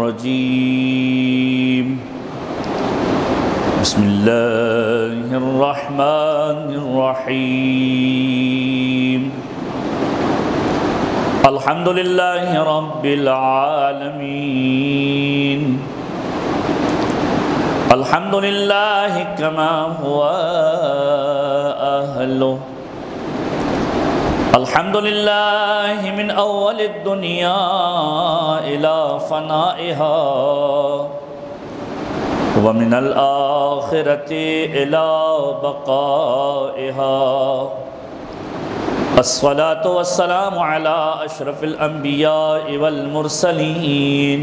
الرجيم بسم الله الرحمن الرحيم الحمد لله رب العالمين الحمد لله كما هو أهله الحمد لله من أول الدنيا إلى فنائها ومن الآخرة إلى بقائها الصلاة والسلام على أشرف الأنبياء والمرسلين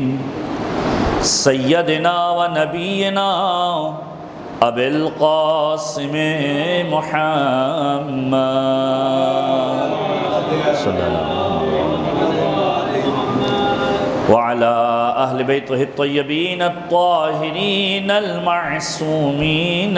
سيدنا ونبينا أبي القاسم محمد صلى الله عليه وسلم وعلى أهل بيته الطيبين الطاهرين المعصومين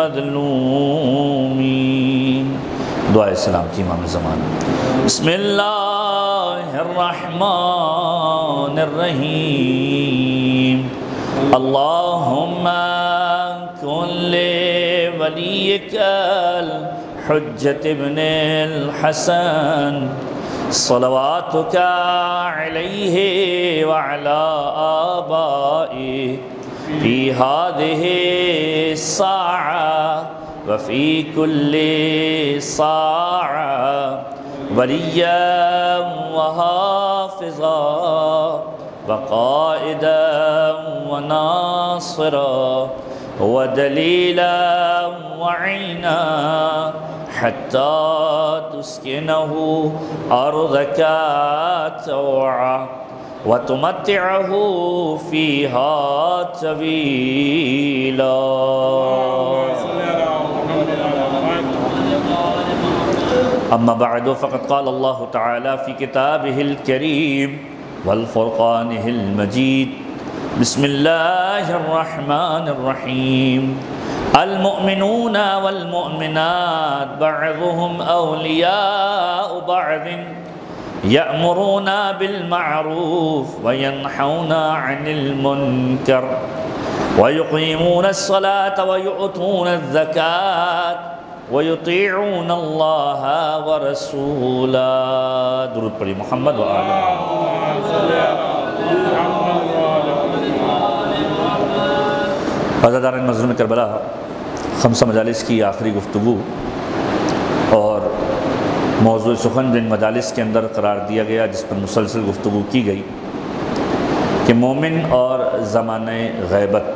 المظلومين دعائے السلام کی امام زمان بسم اللہ الرحمن الرحیم اللہم کن لولیک الحجة ابن الحسن صلواتك عليه وعلى آبائه في هذه الساعة وفي كل ساعة وليا وحافظا وقائدا وناصرا ودليلا وعينا حتى تسكنه أرضك طوعا وتمتعه فيها طويلا أما بعد فقد قال الله تعالى في كتابه الكريم والفرقانه المجيد بسم الله الرحمن الرحيم المؤمنون والمؤمنات بعضهم أولياء بعض يأمرون بالمعروف وينحون عن المنكر ويقيمون الصلاة ويؤتون الزكاة ويطيعون الله ورسوله درود پڑھی محمد وآلہ حضرتان مظلوم کربلا خمسہ مجالس کی آخری گفتگو اور موضوع سخن جن مجالس کے اندر قرار دیا گیا جس پر مسلسل گفتگو کی گئی کہ مومن اور زمانہ غیبت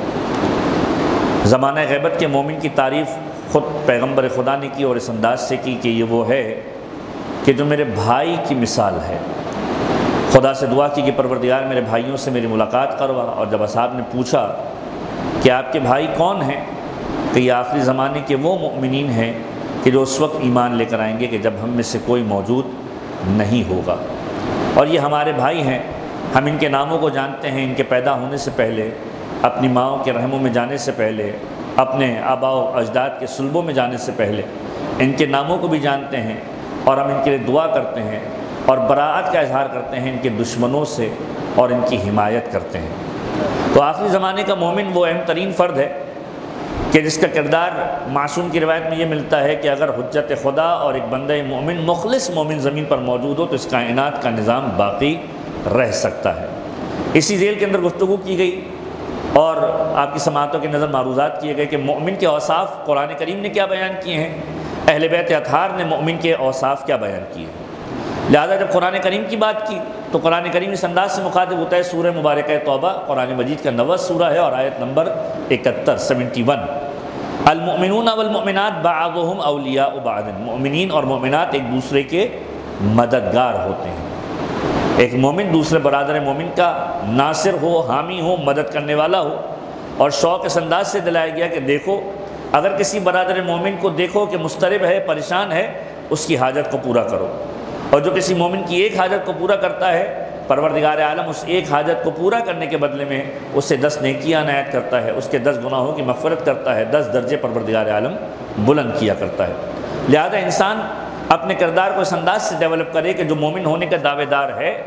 کے مومن کی تعریف خود پیغمبر خدا نے کی اور اس انداز سے کی کہ یہ وہ ہے کہ جو میرے بھائی کی مثال ہے۔ خدا سے دعا کی کہ پروردگار میرے بھائیوں سے میری ملاقات کروا، اور جب اصحاب نے پوچھا کہ آپ کے بھائی کون ہیں کہ یہ آخری زمانے کے وہ مؤمنین ہیں کہ جو اس وقت ایمان لے کر آئیں گے کہ جب ہم میں سے کوئی موجود نہیں ہوگا، اور یہ ہمارے بھائی ہیں، ہم ان کے ناموں کو جانتے ہیں، ان کے پیدا ہونے سے پہلے، اپنی ماؤں کے رحموں میں جانے سے پہلے، اپنے آباء و اجداد کے صلبوں میں جانے سے پہلے ان کے ناموں کو بھی جانتے ہیں، اور ہم ان کے لیے دعا کرتے ہیں اور براءت کا اظہار کرتے ہیں ان کے دشمنوں سے اور ان کی حمایت کرتے ہیں۔ تو آخری زمانے کا مومن وہ اہم ترین فرد ہے کہ جس کا کردار معصوم کی روایت میں یہ ملتا ہے کہ اگر حجت خدا اور ایک بندہ مومن مخلص مومن زمین پر موجود ہو تو اس کائنات کا نظام باقی رہ سکتا ہے۔ اسی ذیل کے اندر گفتگو کی گئی اور آپ کی سماعتوں کے نظر معروضات کیے گئے کہ مومن کے اوصاف قرآن کریم نے کیا بیان کیے ہیں، اہل بیت اطہار نے مومن کے اوصاف کیا بیان کیے ہیں۔ لہذا جب قرآن کریم کی بات کی تو قرآن کریم اس انداز سے مخاطب ہوتا ہے۔ سورہ مبارکہ توبہ قرآن مجید کا 90 سورہ ہے اور آیت نمبر 71 المؤمنون والمؤمنات بعضهم اولیاء بعض، مومنین اور مومنات ایک دوسرے کے مددگار ہوتے ہیں۔ ایک مومن دوسرے برادر مومن کا ناصر ہو، حامی ہو، مدد کرنے والا ہو، اور شوق اس انداز سے دلایا گیا کہ دیکھو اگر کسی برادر مومن کو دیکھو کہ مضطرب ہے، پریشان ہے، اس کی حاجت کو پورا کرو، اور جو کسی مومن کی ایک حاجت کو پورا کرتا ہے پروردگار عالم اس ایک حاجت کو پورا کرنے کے بدلے میں اس سے 10 نیکیاں عنایت کرتا ہے، اس کے 10 گناہوں کی مغفرت کرتا ہے، 10 درجے پروردگار عالم بلند کیا کرتا ہے۔ لہذا انسان اپنے کردار کو اس انداز سے ڈیولپ کرے کہ جو مومن ہونے کا دعوے دار ہے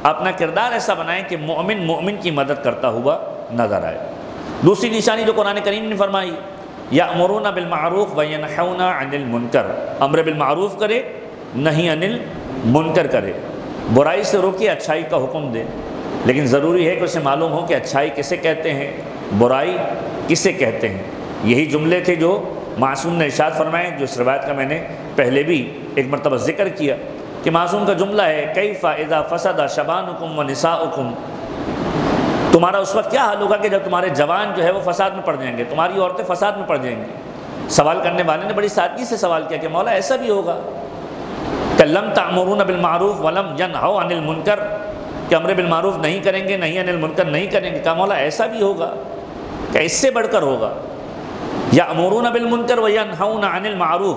اپنا کردار ایسا بنائیں کہ مومن مومن کی مدد کرتا ہوا نظر آئے۔ دوسری نشانی جو قرآن کریم نے فرمائی، یأمرون بالمعروف وینہون عن المنکر، امر بالمعروف کرے، نہی عن المنکر کرے، برائی سے روکے، اچھائی کا حکم دے، لیکن ضروری ہے کہ اسے معلوم ہو کہ اچھائی کسے کہتے ہیں، برائی کسے کہتے ہیں۔ یہی جملے تھے جو معصوم نے ارشاد فرمائے، جو اس روایت کا میں نے پہلے بھی ایک مرتبہ ذکر کیا کہ معصوم کا جملہ ہے، کیف اذا فسد شبانکم ونساؤکم، تمہارا اس وقت کیا حال ہوگا کہ جب تمہارے جوان جو ہے وہ فساد میں پڑ جائیں گے، تمہاری عورتیں فساد میں پڑ جائیں گی۔ سوال کرنے والے نے بڑی سادگی سے سوال کیا کہ مولا ایسا بھی ہوگا کہ لم تأمرون بالمعروف ولم ینہوا عن المنکر، کہ امر بالمعروف نہیں کریں گے، نہیں عن المنکر نہیں کریں گے، کہا مولا ایسا بھی ہوگا، کہ اس سے بڑھ کر ہوگا، یأمرون بالمنکر وینہون عن المعروف،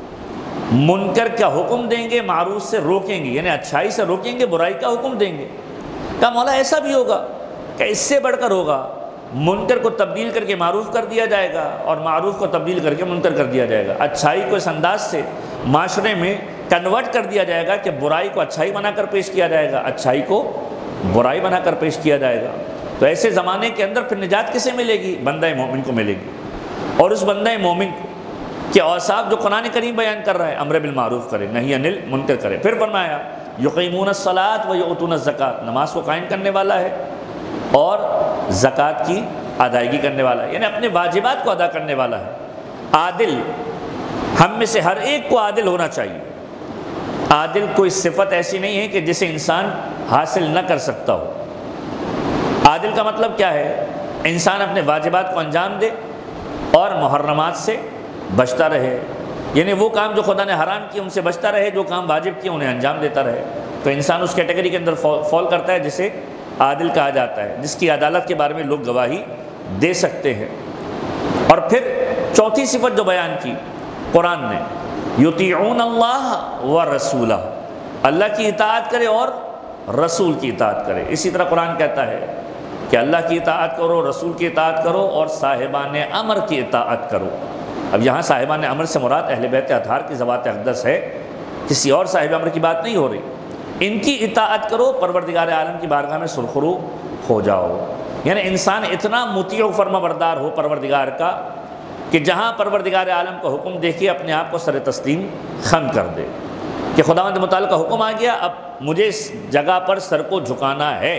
منکر کا حکم دیں گے، معروف سے روکیں گے، یعنی اچھائی سے روکیں گے، برائی کا حکم دیں گے۔ کہا مولا ایسا بھی ہوگا کہ اس سے بڑھ کر ہوگا، منکر کو تبدیل کر کے معروف کر دیا جائے گا اور معروف کو تبدیل کر کے منکر کر دیا جائے گا، اچھائی کو اس انداز سے معاشرے میں کنورٹ کر دیا جائے گا کہ برائی کو اچھائی بنا کر پیش کیا جائے گا، اچھائی کو برائی بنا کر پیش کیا جائے گا۔ تو ایسے زمانے کے اندر پھر نجات کسے ملے گی؟ بندہ مومن کو ملے گی، اور اس بندہ مومن کے اوصاف جو قرآن کریم بیان کر رہا ہے، امر بالمعروف کرے، نہی عن المنکر کرے۔ پھر فرمایا یقیمون الصلاۃ ویؤتون الزکاۃ، نماز کو قائم کرنے والا ہے اور زکوٰۃ کی ادائیگی کرنے والا ہے، یعنی اپنے واجبات کو ادا کرنے والا ہے۔ عادل، ہم میں سے ہر ایک کو عادل ہونا چاہیے۔ عادل کوئی صفت ایسی نہیں ہے کہ جسے انسان حاصل نہ کر سکتا ہو۔ عادل کا مطلب کیا ہے؟ انسان اپنے واجبات کو انجام دے اور محرمات سے بچتا رہے، یعنی وہ کام جو خدا نے حرام کیے ان سے بچتا رہے، جو کام واجب کیے انہیں انجام دیتا رہے۔ تو انسان اس کیٹیگری کے اندر فال کرتا ہے جسے عادل کہا جاتا ہے، جس کی عدالت کے بارے میں لوگ گواہی دے سکتے ہیں۔ اور پھر چوتھی صفت جو بیان کی قرآن نے، یطیعون اللہ ورسولہ، اللہ کی اطاعت کرے اور رسول کی اطاعت کرے۔ اسی طرح قرآن کہتا ہے کہ اللہ کی اطاعت کرو، رسول کی اطاعت کرو اور صاحبان امر کی اطاعت کرو۔ اب یہاں صاحبان امر سے مراد اہل بیت اطہار کی ذوات اقدس ہے، کسی اور صاحب امر کی بات نہیں ہو رہی۔ ان کی اطاعت کرو، پروردگار عالم کی بارگاہ میں سرخرو ہو جاؤ، یعنی انسان اتنا مطیع و فرما بردار ہو پروردگار کا کہ جہاں پروردگار عالم کا حکم دیکھے اپنے آپ کو سر تسلیم خم کر دے کہ خداوند متعال کا حکم آ گیا، اب مجھے اس جگہ پر سر کو جھکانا ہے۔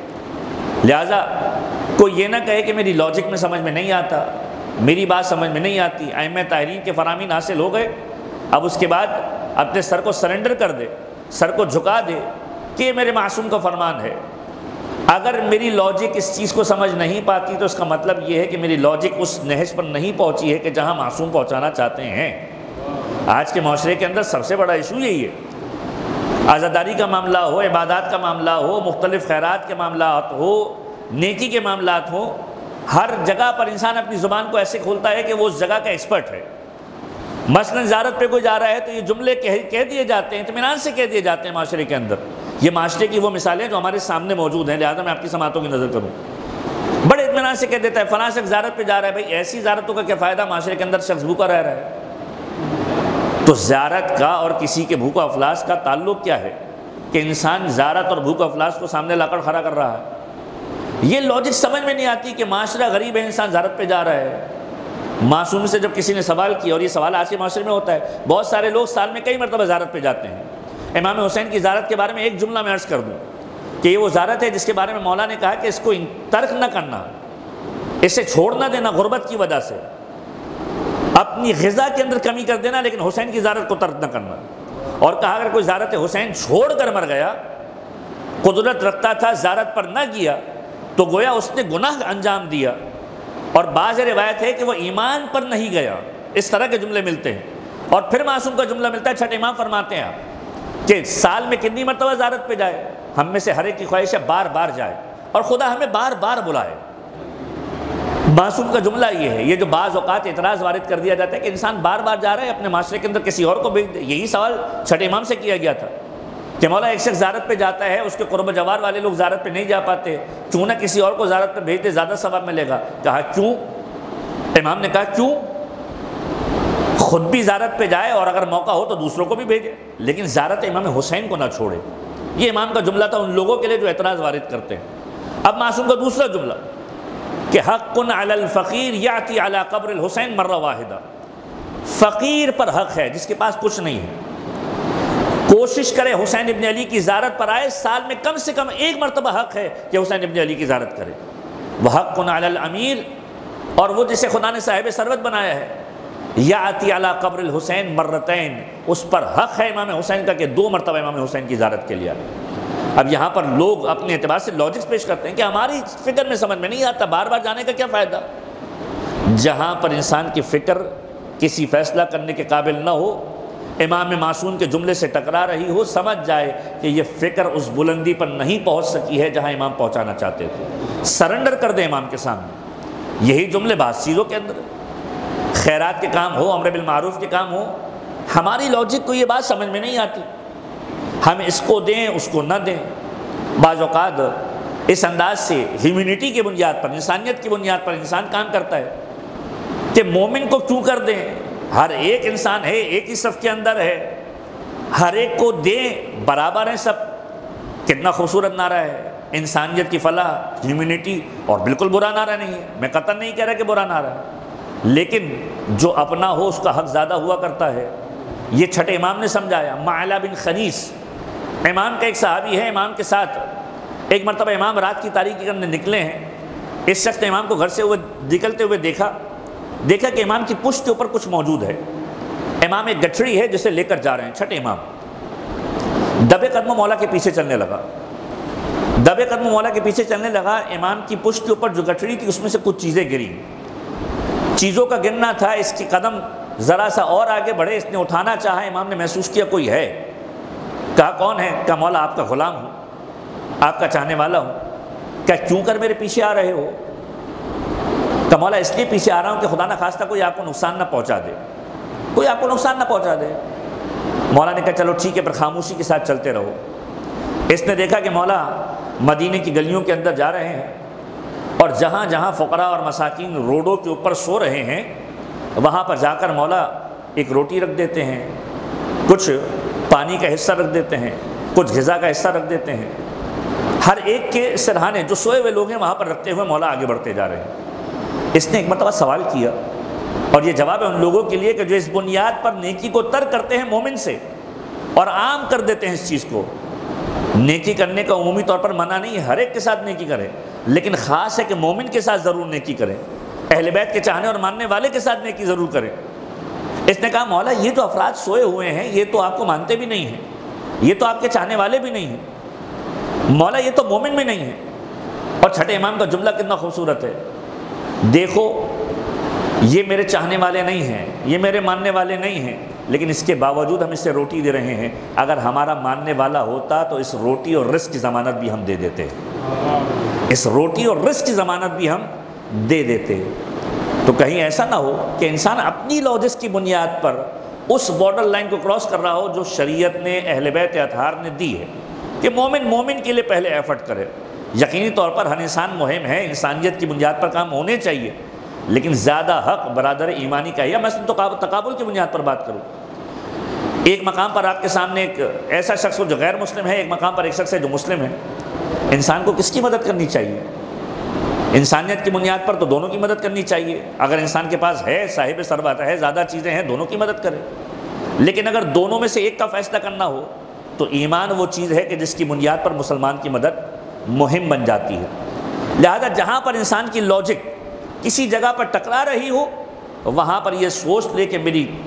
لہٰذا کوئی یہ نہ کہے کہ میری لاجک میں سمجھ میں نہیں آتا، میری بات سمجھ میں نہیں آتی، ائمہ طاہرین کے فرامین حاصل ہو گئے، اب اس کے بعد اپنے سر کو سرنڈر کر دے، سر کو جھکا دے کہ یہ میرے معصوم کا فرمان ہے۔ اگر میری لاجک اس چیز کو سمجھ نہیں پاتی تو اس کا مطلب یہ ہے کہ میری لاجک اس نہج پر نہیں پہنچی ہے کہ جہاں معصوم پہنچانا چاہتے ہیں۔ آج کے معاشرے کے اندر سب سے بڑا ایشو یہی ہے، عزاداری کا معاملہ ہو، عبادات کا معاملہ ہو، مختلف خیرات کے معاملات ہو، نیکی کے معاملات ہوں، ہر جگہ پر انسان اپنی زبان کو ایسے کھولتا ہے کہ وہ اس جگہ کا ایکسپرٹ ہے۔ مثلاً زیارت پہ کوئی جا رہا ہے تو یہ جملے کہہ دیے جاتے ہیں، اطمینان سے کہہ دیے جاتے ہیں معاشرے کے اندر۔ یہ معاشرے کی وہ مثالیں جو ہمارے سامنے موجود ہیں، لہٰذا میں آپ کی سماعتوں کی نظر کروں، بڑے اطمینان سے کہہ دیتا ہے فلاں شخص زیارت پہ جا رہا ہے۔ بھائی ایسی زیارتوں کا کیا فائدہ، معاشرے کے اندر شخص بھوکا رہ رہا ہے۔ تو زیارت کا اور کسی کے بھوک و افلاس کا تعلق کیا ہے کہ انسان زیارت اور بھوک و افلاس کو سامنے لا کر کھڑا کر رہا ہے؟ یہ لاجک سمجھ میں نہیں آتی کہ معاشرہ غریب ہے، انسان زیارت پہ جا رہا ہے۔ معصوم سے جب کسی نے سوال کیا، اور یہ سوال آج کے معاشرے میں ہوتا ہے، بہت سارے لوگ سال میں کئی مرتبہ زیارت پہ جاتے ہیں۔ امام حسین کی زیارت کے بارے میں ایک جملہ میں عرض کر دوں کہ یہ وہ زیارت ہے جس کے بارے میں مولا نے کہا کہ اس کو ترک نہ کرنا، اسے چھوڑ نہ دینا غربت کی وجہ سے، اپنی غذا کے اندر کمی کر دینا، لیکن حسین کی زیارت کو ترک نہ کرنا۔ اور کہا اگر کوئی زیارت حسین چھوڑ کر مر گیا، قدرت رکھتا تھا زیارت پر نہ گیا، تو گویا اس نے گناہ انجام دیا۔ اور بعض روایت ہے کہ وہ ایمان پر نہیں گیا، اس طرح کے جملے ملتے ہیں۔ اور پھر معصوم کا جملہ ملتا ہے، چھٹے امام فرماتے ہیں کہ سال میں کتنی مرتبہ زیارت پہ جائے؟ ہم میں سے ہر ایک کی خواہش ہے بار بار جائے، اور خدا ہمیں بار بار بلائے۔ معصوم کا جملہ یہ ہے۔ یہ جو بعض اوقات اعتراض وارد کر دیا جاتا ہے کہ انسان بار بار جا رہا ہے، اپنے معاشرے کے اندر کسی اور کو بھیج دے، یہی سوال چھٹے امام سے کیا گیا تھا کہ مولا ایک شخص زیارت پہ جاتا ہے، اس کے قرب و جوار والے لوگ زیارت پہ نہیں جا پاتے، کیوں نہ کسی اور کو زیارت پہ بھیج دے، زیادہ ثواب ملے گا۔ کہا کیوں؟ امام نے کہا کیوں؟ خود بھی زیارت پہ جائے اور اگر موقع ہو تو دوسروں کو بھی بھیجے، لیکن زیارت امام حسین کو نہ چھوڑے۔ یہ امام کا جملہ تھا ان لوگوں کے لیے جو اعتراض وارد کرتے ہیں۔ اب معصوم کا دوسرا جملہ کہ حق علی الفقیر یاتی علی قبر الحسین مرہ واحدہ، فقیر پر حق ہے جس کے پاس کچھ نہیں ہے، کوشش کرے حسین ابن علی کی زیارت پر آئے، سال میں کم سے کم ایک مرتبہ حق ہے کہ حسین ابن علی کی زیارت کرے۔ وحق علی الامیر، اور وہ جسے خدا نے صاحب ثروت بنایا ہے، یاتی علی قبر الحسین مرتین، اس پر حق ہے امام حسین کا کہ 2 مرتبہ امام حسین کی زیارت کے لیے آئے۔ اب یہاں پر لوگ اپنے اعتبار سے لاجکس پیش کرتے ہیں کہ ہماری فکر میں سمجھ میں نہیں آتا، بار بار جانے کا کیا فائدہ؟ جہاں پر انسان کی فکر کسی فیصلہ کرنے کے قابل نہ ہو، امام معصوم کے جملے سے ٹکرا رہی ہو، سمجھ جائے کہ یہ فکر اس بلندی پر نہیں پہنچ سکی ہے جہاں امام پہنچانا چاہتے تھے، سرنڈر کر دے امام کے سامنے۔ یہی جملے بعض چیزوں کے اندر، خیرات کے کام ہو، امر بالمعروف کے کام ہو، ہماری لاجک کو یہ بات سمجھ میں نہیں آتی، ہم اس کو دیں اس کو نہ دیں۔ بعض اوقات اس انداز سے ہیومینٹی کی بنیاد پر، انسانیت کی بنیاد پر انسان کام کرتا ہے کہ مومن کو کیوں کر دیں، ہر ایک انسان ہے، ایک ہی صف کے اندر ہے، ہر ایک کو دیں، برابر ہیں سب۔ کتنا خوبصورت نعرہ ہے، انسانیت کی فلاح، ہیومینٹی، اور بالکل برا نعرہ نہیں ہے، میں قطعاً نہیں کہہ رہا کہ برا نعرہ ہے، لیکن جو اپنا ہو اس کا حق زیادہ ہوا کرتا ہے۔ یہ چھٹے امام نے سمجھایا۔ معلا بن خنیس امام کا ایک صحابی ہے، امام کے ساتھ ایک مرتبہ امام رات کی تاریکی کرنے نکلے ہیں، اس شخص نے امام کو گھر سے نکلتے ہوئے دیکھا کہ امام کی پشت کے اوپر کچھ موجود ہے۔ امام ایک گٹھڑی ہے جسے لے کر جا رہے ہیں، چھٹے امام دبے قدم مولا کے پیچھے چلنے لگا، امام کی پشت کے اوپر جو گٹھڑی تھی اس میں سے کچھ چیزیں گریں، چیزوں کا گرنا تھا، اس کی قدم ذرا سا اور آگے بڑھے، اس نے اٹھانا چاہا، امام نے محسوس کیا کوئی ہے، کہا کون ہے؟ کہا مولا آپ کا غلام ہوں، آپ کا چاہنے والا ہوں۔ کہا کیوں کر میرے پیچھے آ رہے ہو؟ کہا مولا اس لیے پیچھے آ رہا ہوں کہ خدا نہ خواستہ کوئی آپ کو نقصان نہ پہنچا دے، مولا نے کہا چلو ٹھیک ہے، پر خاموشی کے ساتھ چلتے رہو۔ اس نے دیکھا کہ مولا مدینے کی گلیوں کے اندر جا رہے ہیں، اور جہاں جہاں فقراء اور مساکین روڈوں کے اوپر سو رہے ہیں، وہاں پر جا کر مولا ایک روٹی رکھ دیتے ہیں، کچھ پانی کا حصہ رکھ دیتے ہیں، کچھ غذا کا حصہ رکھ دیتے ہیں، ہر ایک کے سرہانے جو سوئے ہوئے لوگ ہیں وہاں پر رکھتے ہوئے مولا آگے بڑھتے جا رہے ہیں۔ اس نے ایک مرتبہ سوال کیا، اور یہ جواب ہے ان لوگوں کے لیے کہ جو اس بنیاد پر نیکی کو ترک کرتے ہیں مومن سے اور عام کر دیتے ہیں اس چیز کو۔ نیکی کرنے کا عمومی طور پر منع نہیں ہے، ہر ایک کے ساتھ نیکی کرے، لیکن خاص ہے کہ مومن کے ساتھ ضرور نیکی کریں، اہل بیت کے چاہنے اور ماننے والے کے ساتھ نیکی ضرور کریں۔ اس نے کہا مولا یہ جو افراد سوئے ہوئے ہیں یہ تو آپ کو مانتے بھی نہیں ہیں، یہ تو آپ کے چاہنے والے بھی نہیں ہیں، مولا یہ تو مومن بھی نہیں ہیں۔ اور چھٹے امام کا جملہ کتنا خوبصورت ہے، دیکھو یہ میرے چاہنے والے نہیں ہیں، یہ میرے ماننے والے نہیں ہیں، لیکن اس کے باوجود ہم اس سے روٹی دے رہے ہیں، اگر ہمارا ماننے والا ہوتا تو اس روٹی اور رزق کی ضمانت بھی ہم دے دیتے، اس روٹی اور رزق کی ضمانت بھی ہم دے دیتے۔ تو کہیں ایسا نہ ہو کہ انسان اپنی لاجکس کی بنیاد پر اس بارڈر لائن کو کراس کر رہا ہو جو شریعت نے اہل بیت اطہار نے دی ہے کہ مومن کے لیے پہلے ایفرٹ کرے۔ یقینی طور پر ہر انسان مہم ہے، انسانیت کی بنیاد پر کام ہونے چاہیے، لیکن زیادہ حق برادر ایمانی کا ہے۔ یا میں تقابل کی بنیاد پر بات کروں، ایک مقام پر آپ کے سامنے ایک ایسا شخص ہو جو غیر مسلم ہے، ایک مقام پر ایک شخص ہے جو مسلم ہے، انسان کو کس کی مدد کرنی چاہیے؟ انسانیت کی بنیاد پر تو دونوں کی مدد کرنی چاہیے۔ اگر انسان کے پاس ہے، صاحب ثروت ہے، زیادہ چیزیں ہیں، دونوں کی مدد کرے، لیکن اگر دونوں میں سے ایک کا فیصلہ کرنا ہو تو ایمان وہ چیز ہے کہ جس کی بنیاد پر مسلمان کی مدد مہم بن جاتی ہے۔ لہذا جہاں پر انسان کی لاجک کسی جگہ پر ٹکرا رہی ہو، وہاں پر یہ سوچ لے کہ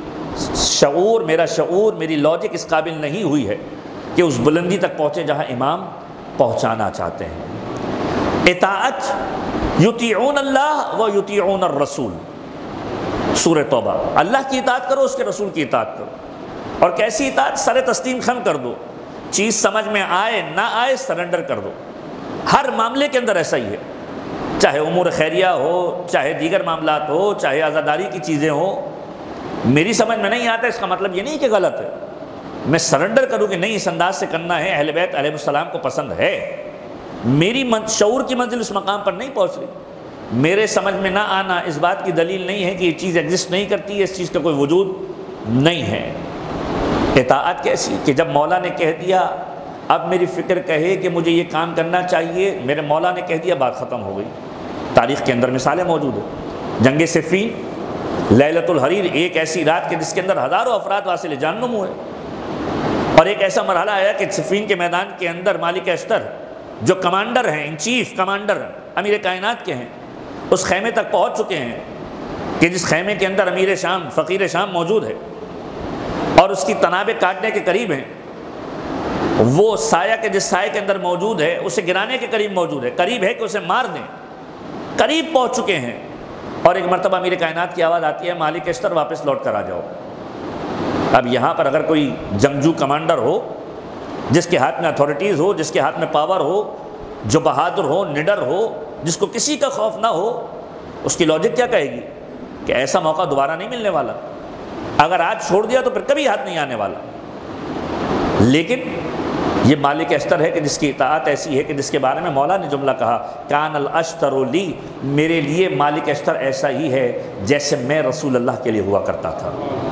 میرا شعور میری لاجک اس قابل نہیں ہوئی ہے کہ اس بلندی تک پہنچے جہاں امام پہنچانا چاہتے ہیں۔ اطاعت یطیعون اللہ و یطیعون الرسول، سورہ توبہ۔ اللہ کی اطاعت کرو، اس کے رسول کی اطاعت کرو، اور کیسی اطاعت؟ سر تسلیم خم کر دو، چیز سمجھ میں آئے نہ آئے سرنڈر کر دو۔ ہر معاملے کے اندر ایسا ہی ہے، چاہے امور خیریہ ہو، چاہے دیگر معاملات ہو، چاہے عزاداری کی چیزیں ہوں، میری سمجھ میں نہیں آتا اس کا مطلب یہ نہیں کہ غلط ہے، میں سرنڈر کروں کہ نہیں اس انداز سے کرنا ہے، اہل بیت علیہ السلام کو پسند ہے، میری شعور کی منزل اس مقام پر نہیں پہنچ رہی، میرے سمجھ میں نہ آنا اس بات کی دلیل نہیں ہے کہ یہ چیز ایگزسٹ نہیں کرتی ہے، اس چیز کا کوئی وجود نہیں ہے۔ اطاعت کیسی کہ جب مولا نے کہہ دیا اب میری فکر کہے کہ مجھے یہ کام کرنا چاہیے، میرے مولا نے کہہ دیا، بات ختم ہو گئی۔ تاریخ کے اندر مثالیں موجود ہیں۔ جنگ صفین، لیلۃ الحریر، ایک ایسی رات کہ جس کے اندر ہزاروں افراد واصل جہنم ہوئے، اور ایک ایسا مرحلہ آیا کہ صفین کے میدان کے اندر مالک اشتر جو کمانڈر ہیں، ان چیف کمانڈر امیر کائنات کے ہیں، اس خیمے تک پہنچ چکے ہیں کہ جس خیمے کے اندر امیر شام، فقیر شام موجود ہے، اور اس کی تنابیں کاٹنے کے قریب ہیں۔ وہ سایہ کے جس سائے کے اندر موجود ہے اسے گرانے کے قریب موجود ہے، قریب ہے کہ اسے مار دیں، قریب پہنچ چکے ہیں، اور ایک مرتبہ امیر کائنات کی آواز آتی ہے، مالک اشتر واپس لوٹ کر آ جاؤ۔ اب یہاں پر اگر کوئی جنگجو کمانڈر ہو، جس کے ہاتھ میں اتھارٹیز ہو، جس کے ہاتھ میں پاور ہو، جو بہادر ہو، نڈر ہو، جس کو کسی کا خوف نہ ہو، اس کی لاجک کیا کہے گی کہ ایسا موقع دوبارہ نہیں ملنے والا، اگر آج چھوڑ دیا تو پھر کبھی ہاتھ نہیں آنے والا۔ لیکن یہ مالک اشتر ہے کہ جس کی اطاعت ایسی ہے کہ جس کے بارے میں مولا نے جملہ کہا، کان الاشتر لی، میرے لیے مالک اشتر ایسا ہی ہے جیسے میں رسول اللہ کے لیے ہوا کرتا تھا،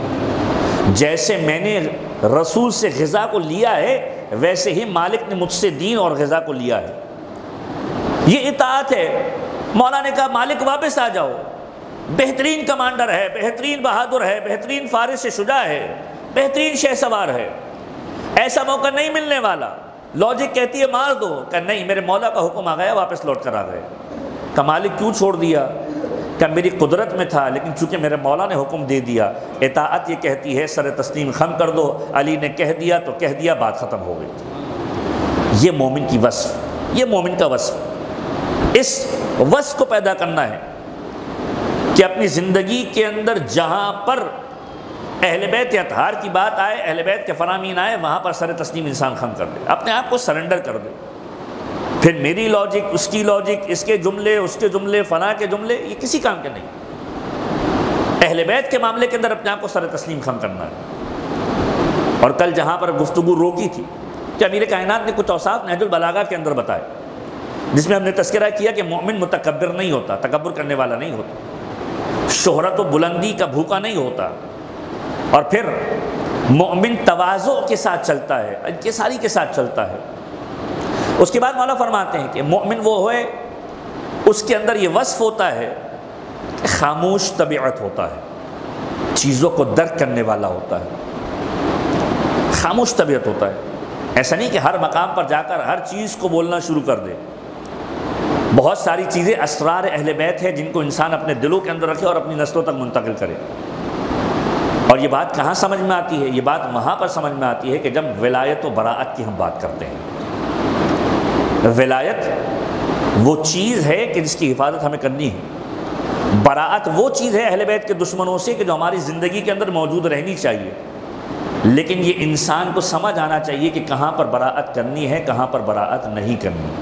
جیسے میں نے رسول سے غذا کو لیا ہے ویسے ہی مالک نے مجھ سے دین اور غذا کو لیا ہے۔ یہ اطاعت ہے۔ مولا نے کہا مالک واپس آ جاؤ، بہترین کمانڈر ہے، بہترین بہادر ہے، بہترین فارس شجاع ہے، بہترین شہ سوار ہے، ایسا موقع نہیں ملنے والا۔ لاجک کہتی ہے مار دو، کہ نہیں، میرے مولا کا حکم آ گیا، واپس لوٹ کر آ گئے۔ کہ مالک کیوں چھوڑ دیا؟ کہ میری قدرت میں تھا، لیکن چونکہ میرے مولا نے حکم دے دیا۔ اطاعت یہ کہتی ہے سر تسلیم خم کر دو، علی نے کہہ دیا تو کہہ دیا، بات ختم ہو گئی۔ یہ مومن کی وصف، یہ مومن کا وصف، اس وصف کو پیدا کرنا ہے کہ اپنی زندگی کے اندر جہاں پر اہل بیت اطہار کی بات آئے، اہل بیت کے فرامین آئے، وہاں پر سر تسلیم انسان خم کر دے، اپنے آپ کو سرنڈر کر دے۔ پھر میری لاجک، اس کی لاجک، اس کے جملے، اس کے جملے، فلاں کے جملے، یہ کسی کام کے نہیں۔ اہل بیت کے معاملے کے اندر اپنے آپ کو سر تسلیم خم کرنا ہے۔ اور کل جہاں پر گفتگو روکی تھی کہ امیر کائنات نے کچھ اوصاف نہج البلاغہ کے اندر بتائے، جس میں ہم نے تذکرہ کیا کہ مومن متکبر نہیں ہوتا، تکبر کرنے والا نہیں ہوتا، شہرت و بلندی کا بھوکا نہیں ہوتا، اور پھر مومن تواضع کے ساتھ چلتا ہے، انکساری کے ساتھ چلتا ہے۔ اس کے بعد مولا فرماتے ہیں کہ مومن وہ ہوئے، اس کے اندر یہ وصف ہوتا ہے کہ خاموش طبیعت ہوتا ہے، چیزوں کو درک کرنے والا ہوتا ہے، خاموش طبیعت ہوتا ہے۔ ایسا نہیں کہ ہر مقام پر جا کر ہر چیز کو بولنا شروع کر دے۔ بہت ساری چیزیں اسرار اہل بیت ہیں جن کو انسان اپنے دلوں کے اندر رکھے اور اپنی نسلوں تک منتقل کرے۔ اور یہ بات کہاں سمجھ میں آتی ہے؟ یہ بات وہاں پر سمجھ میں آتی ہے کہ جب ولایت و براءت کی ہم بات کرتے ہیں۔ ولایت وہ چیز ہے کہ جس کی حفاظت ہمیں کرنی ہے، براءت وہ چیز ہے اہل بیت کے دشمنوں سے کہ جو ہماری زندگی کے اندر موجود رہنی چاہیے، لیکن یہ انسان کو سمجھ آنا چاہیے کہ کہاں پر براءت کرنی ہے، کہاں پر براءت نہیں کرنی۔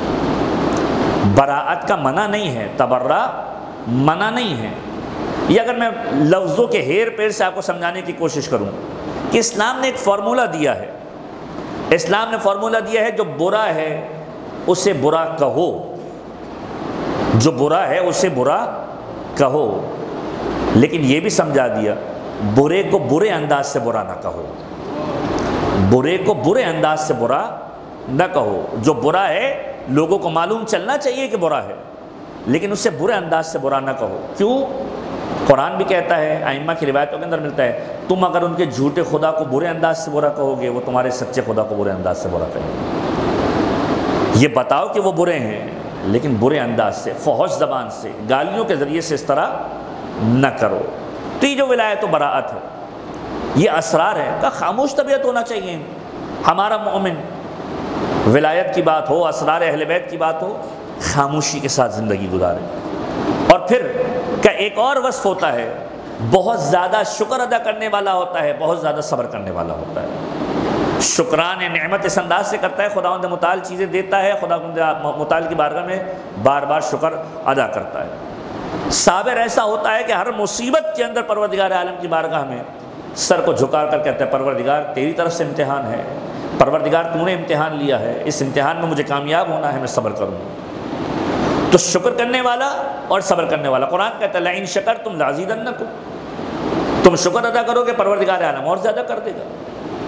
براءت کا منع نہیں ہے، تبرع منع نہیں ہے۔ یہ اگر میں لفظوں کے ہیر پیر سے آپ کو سمجھانے کی کوشش کروں کہ اسلام نے ایک فارمولہ دیا ہے، اسلام نے فارمولہ دیا ہے، جو برا ہے اسے برا کہو، جو برا ہے اسے برا کہو، لیکن یہ بھی سمجھا دیا برے کو برے انداز سے برا نہ کہو، برے کو برے انداز سے برا نہ کہو۔ جو برا ہے لوگوں کو معلوم چلنا چاہیے کہ برا ہے، لیکن اسے برے انداز سے برا نہ کہو۔ کیوں؟ قرآن بھی کہتا ہے، ائمہ کی روایتوں کے اندر ملتا ہے، تم اگر ان کے جھوٹے خدا کو برے انداز سے برا کہو گے، وہ تمہارے سچے خدا کو برے انداز سے برا کہیں گے۔ یہ بتاؤ کہ وہ برے ہیں، لیکن برے انداز سے، فحش زبان سے، گالیوں کے ذریعے سے اس طرح نہ کرو۔ تو یہ جو ولایت و براءت ہے، یہ اسرار ہے کہ خاموش طبیعت ہونا چاہیے ہمارا مومن۔ ولایت کی بات ہو، اسرار اہل بیت کی بات ہو، خاموشی کے ساتھ زندگی گزارے۔ اور پھر کا ایک اور وصف ہوتا ہے، بہت زیادہ شکر ادا کرنے والا ہوتا ہے، بہت زیادہ صبر کرنے والا ہوتا ہے۔ شکران نعمت اس انداز سے کرتا ہے، خداوند متعال چیزیں دیتا ہے، خداوند متعال کی بارگاہ میں بار بار شکر ادا کرتا ہے۔ صابر ایسا ہوتا ہے کہ ہر مصیبت کے اندر پروردگار عالم کی بارگاہ میں سر کو جھکا کر کہتا ہے، پروردگار تیری طرف سے امتحان ہے، پروردگار تو نے امتحان لیا ہے، اس امتحان میں مجھے کامیاب ہونا ہے، میں صبر کروں۔ تو شکر کرنے والا اور صبر کرنے والا، قرآن کہتا ہے لئن شکرتم لازیدنکم، تم شکر ادا کرو گے پروردگار عالم اور زیادہ کر دے گا۔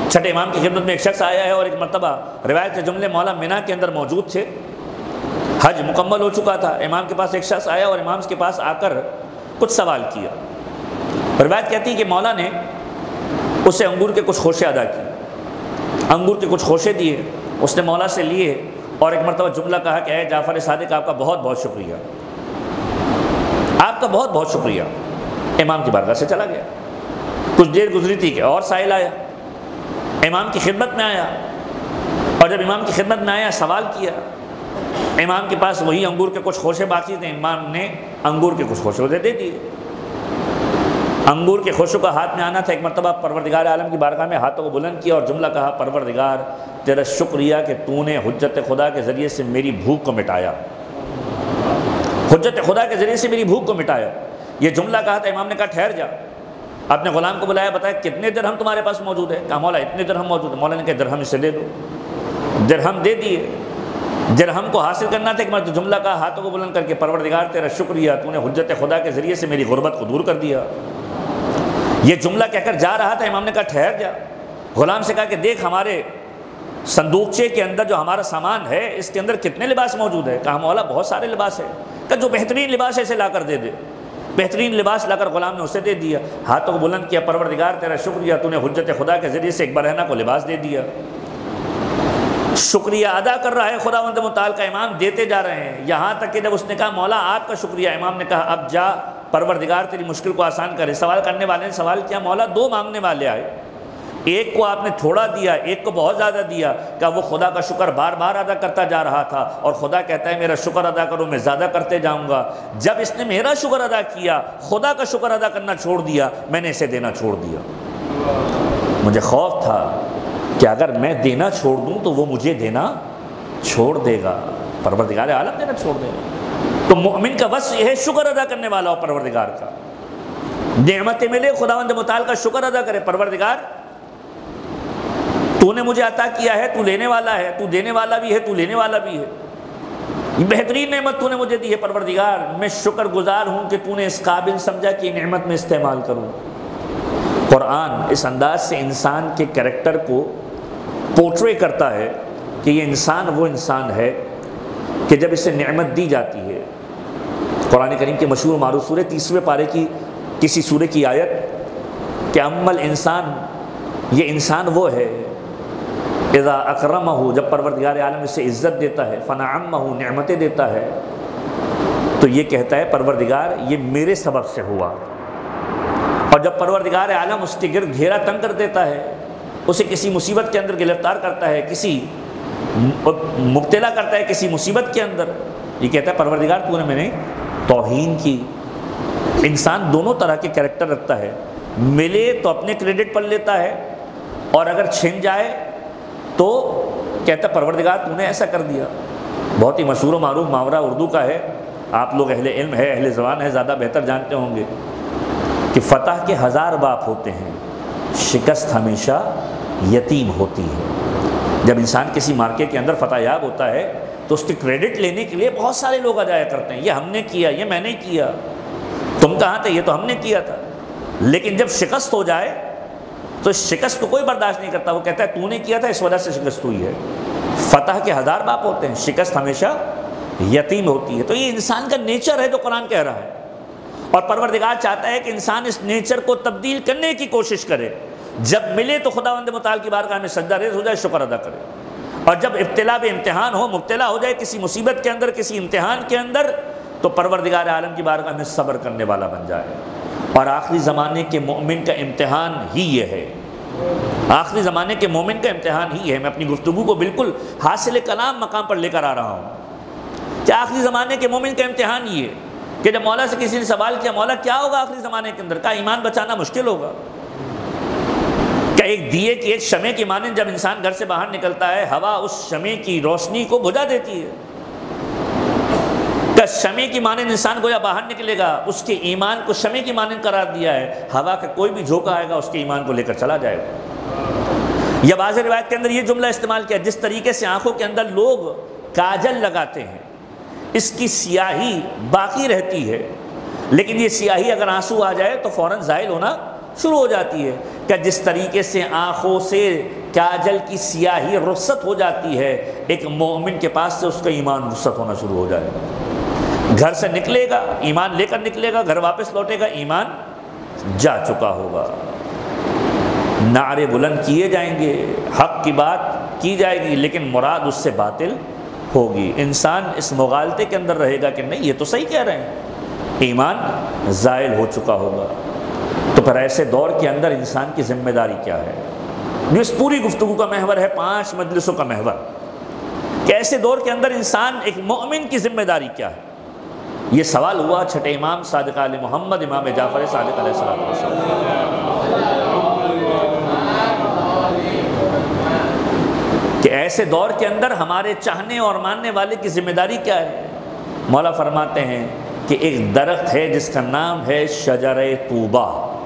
چھٹے امام کی خدمت میں ایک شخص آیا ہے اور ایک مرتبہ روایت کے جملے مولا مینا کے اندر موجود تھے، حج مکمل ہو چکا تھا، امام کے پاس ایک شخص آیا اور امام کے پاس آ کر کچھ سوال کیا۔ روایت کہتی ہے کہ مولا نے اسے انگور کے کچھ خوشے ادا کیے، انگور کے کچھ خوشے دیے، اس نے مولا سے لیے اور ایک مرتبہ جملہ کہا کہ اے جعفر صادق آپ کا بہت بہت شکریہ، آپ کا بہت بہت شکریہ۔ امام کی بارگاہ سے چلا گیا۔ کچھ دیر گزری تھی کہ اور سائل آیا، امام کی خدمت میں آیا، اور جب امام کی خدمت میں آیا سوال کیا، امام کے پاس وہی انگور کے کچھ خوشے باقی تھے، امام نے انگور کے کچھ خوشے دے دیے۔ انگور کے خوشوں کا ہاتھ میں آنا تھا، ایک مرتبہ پروردگار عالم کی بارگاہ میں ہاتھوں کو بلند کیا اور جملہ کہا، پروردگار تیرا شکریہ کہ تو نے حجت خدا کے ذریعے سے میری بھوک کو مٹایا، حجت خدا کے ذریعے سے میری بھوک کو مٹایا۔ یہ جملہ کہا تھا، امام نے کہا ٹھہر جا، اپنے غلام کو بلایا، بتایا کتنے درہم تمہارے پاس موجود ہے؟ کہا مولا اتنے درہم موجود ہے۔ مولا نے کہا درہم اسے دے دو، درہم دے دیے۔ درہم کو حاصل کرنا تھا، ایک مرتبہ جملہ کہا ہاتھوں کو بلند کر کے، پروردگار تیرا شکریہ تو نے حجت خدا کے ذریعے سے میری غربت کو دور کر دیا۔ یہ جملہ کہہ کر جا رہا تھا، امام نے کہا ٹھہر جا، غلام سے کہا کہ دیکھ ہمارے صندوقچے کے اندر جو ہمارا سامان ہے اس کے اندر کتنے لباس موجود ہے؟ کہا مولا بہت سارے لباس ہے۔ کہا جو بہترین لباس ہے اسے لا کر دے دے۔ بہترین لباس لا کر غلام نے اسے دے دیا، ہاتھوں کو بلند کیا، پروردگار تیرا شکریہ تو نے حجت خدا کے ذریعے سے ایک برہنہ کو لباس دے دیا۔ شکریہ ادا کر رہا ہے خداوند متعال کا، امام دیتے جا رہے ہیں، یہاں تک کہ جب اس نے کہا مولا آپ کا شکریہ، امام نے کہا اب جا پروردگار تیری مشکل کو آسان کرے۔ سوال کرنے والے نے سوال کیا، مولا دو مانگنے والے آئے، ایک کو آپ نے تھوڑا دیا، ایک کو بہت زیادہ دیا۔ کہ وہ خدا کا شکر بار بار ادا کرتا جا رہا تھا اور خدا کہتا ہے میرا شکر ادا کرو میں زیادہ کرتے جاؤں گا۔ جب اس نے میرا شکر ادا کیا، خدا کا شکر ادا کرنا چھوڑ دیا، میں نے اسے دینا چھوڑ دیا۔ مجھے خوف تھا کہ اگر میں دینا چھوڑ دوں تو وہ مجھے دینا چھوڑ دے گا، پروردگار عالم دینا چھوڑ دے گا۔ تو مومن کا وصف یہ ہے شکر ادا کرنے والا ہو پروردگار کا، نعمتیں ملے خداوند متعال کا شکر ادا کرے، پروردگار تو نے مجھے عطا کیا ہے، تو لینے والا ہے، تو دینے والا بھی ہے، تو لینے والا بھی ہے، یہ بہترین نعمت تو نے مجھے دی ہے، پروردگار میں شکر گزار ہوں کہ تو نے اس قابل سمجھا کہ یہ نعمت میں استعمال کروں۔ قرآن اس انداز سے انسان کے کریکٹر کو پورٹرے کرتا ہے کہ یہ انسان وہ انسان ہے کہ جب اسے نعمت دی جاتی ہے۔ قرآن کریم کے مشہور معروف سورہ 30ویں پارے کی کسی سورہ کی آیت کہ امل انسان، یہ انسان وہ ہے اذا اکرمہ، جب پروردگار عالم اسے عزت دیتا ہے، فنعمہ نعمتیں دیتا ہے، تو یہ کہتا ہے پروردگار یہ میرے سبب سے ہوا۔ اور جب پروردگار عالم اس کے گرد گھیرا تنگ کر دیتا ہے، اسے کسی مصیبت کے اندر گرفتار کرتا ہے، کسی مبتلا کرتا ہے کسی مصیبت کے اندر، یہ کہتا ہے پروردگار تو نے میں نے توہین کی۔ انسان دونوں طرح کے کریکٹر رکھتا ہے، ملے تو اپنے کریڈٹ پر لیتا ہے اور اگر چھن جائے تو کہتا ہے پروردگار تو نے ایسا کر دیا۔ بہت ہی مشہور و معروف محاورہ اردو کا ہے، آپ لوگ اہل علم ہے، اہل زبان ہے، زیادہ بہتر جانتے ہوں گے کہ فتح کے 1000 باپ ہوتے ہیں، شکست ہمیشہ یتیم ہوتی ہے۔ جب انسان کسی مارکے کے اندر فتح یاب ہوتا ہے تو اس کے کریڈٹ لینے کے لیے بہت سارے لوگ آ جایا کرتے ہیں، یہ ہم نے کیا، یہ میں نے کیا، تم کہاں تھے، یہ تو ہم نے کیا تھا۔ لیکن جب شکست ہو جائے تو اس شکست کو کوئی برداشت نہیں کرتا، وہ کہتا ہے تو نے کیا تھا اس وجہ سے شکست ہوئی ہے۔ فتح کے 1000 باپ ہوتے ہیں، شکست ہمیشہ یتیم ہوتی ہے۔ تو یہ انسان کا نیچر ہے جو قرآن کہہ رہا ہے، اور پروردگار چاہتا ہے کہ انسان اس نیچر کو تبدیل کرنے کی کوشش کرے۔ جب ملے تو خداوند متعال کی بارگاہ میں سجدہ ریز ہو جائے، شکر ادا کرے، اور جب ابتلا بے امتحان ہو، مبتلا ہو جائے کسی مصیبت کے اندر، کسی امتحان کے اندر، تو پروردگار عالم کی بارگاہ میں صبر کرنے والا بن جائے۔ اور آخری زمانے کے مومن کا امتحان ہی یہ ہے، آخری زمانے کے مومن کا امتحان ہی ہے۔ میں اپنی گفتگو کو بالکل حاصل کلام مقام پر لے کر آ رہا ہوں کہ آخری زمانے کے مومن کا امتحان یہ ہے کہ جب مولا سے کسی نے سوال کیا مولا کیا ہوگا آخری زمانے کے اندر، کہا ایمان بچانا مشکل ہوگا۔ کہ ایک دیے کی ایک شمع کی مانند جب انسان گھر سے باہر نکلتا ہے، ہوا اس شمع کی روشنی کو بجھا دیتی ہے، کہ شمع کی مانند انسان گویا باہر نکلے گا، اس کے ایمان کو شمع کی مانند قرار دیا ہے، ہوا کا کوئی بھی جھونکا آئے گا اس کے ایمان کو لے کر چلا جائے گا۔ یا بعض روایت کے اندر یہ جملہ استعمال کیا، جس طریقے سے آنکھوں کے اندر لوگ کاجل لگاتے ہیں، اس کی سیاہی باقی رہتی ہے، لیکن یہ سیاہی اگر آنسو آ جائے تو فوراً زائل ہونا شروع ہو جاتی ہے، کہ جس طریقے سے آنکھوں سے کاجل کی سیاہی رخصت ہو جاتی ہے، ایک مومن کے پاس سے اس کا ایمان رخصت ہونا شروع ہو جائے گا۔ گھر سے نکلے گا ایمان لے کر نکلے گا، گھر واپس لوٹے گا ایمان جا چکا ہوگا۔ نعرے بلند کیے جائیں گے، حق کی بات کی جائے گی، لیکن مراد اس سے باطل ہوگی۔ انسان اس مغالطے کے اندر رہے گا کہ نہیں یہ تو صحیح کہہ رہے ہیں، ایمان زائل ہو چکا ہوگا۔ تو پھر ایسے دور کے اندر انسان کی ذمہ داری کیا ہے، جو اس پوری گفتگو کا محور ہے، 5 مجلسوں کا محور، کہ ایسے دور کے اندر انسان ایک مومن کی ذمہ داری کیا ہے۔ یہ سوال ہوا چھٹے امام صادق آل محمد امام جعفر صادق علیہ السلام، کہ ایسے دور کے اندر ہمارے چاہنے اور ماننے والے کی ذمہ داری کیا ہے۔ مولا فرماتے ہیں کہ ایک درخت ہے جس کا نام ہے شجرہ طوبہ،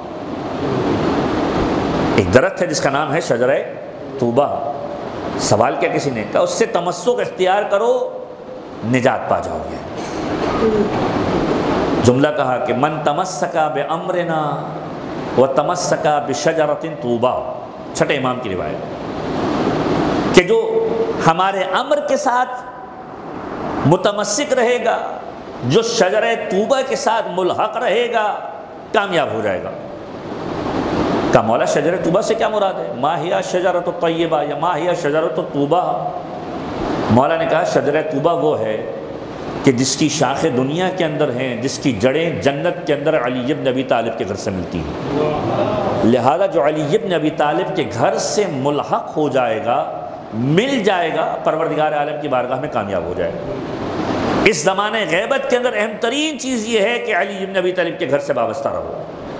ایک درخت ہے جس کا نام ہے شجرہ طوبہ۔ سوال کیا کسی نے کہا اس سے تمسک اختیار کرو نجات پا جاؤ گے۔ جملہ کہا کہ من تمسکا بامرنا وتمسکا بشجرۃ طوبہ، چھٹے امام کی روایت، کہ جو ہمارے امر کے ساتھ متمسک رہے گا، جو شجرہ طوبہ کے ساتھ ملحق رہے گا، کامیاب ہو جائے گا۔ کہ مولا شجرہ طوبہ سے کیا مراد ہے؟ ما ہی شجرۃ الطیبہ یا ما ہی شجرۃ الطوبہ؟ مولا نے کہا شجرہ طوبہ وہ ہے کہ جس کی شاخیں دنیا کے اندر ہیں، جس کی جڑیں جنت کے اندر علی ابن ابی طالب کے گھر سے ملتی ہیں۔ لہذا جو علی ابن ابی طالب کے گھر سے ملحق ہو جائے گا، مل جائے گا، پروردگار عالم کی بارگاہ میں کامیاب ہو جائے گا۔ اس زمانے غیبت کے اندر اہم ترین چیز یہ ہے کہ علی ابن ابی طالب کے گھر سے وابستہ رہو،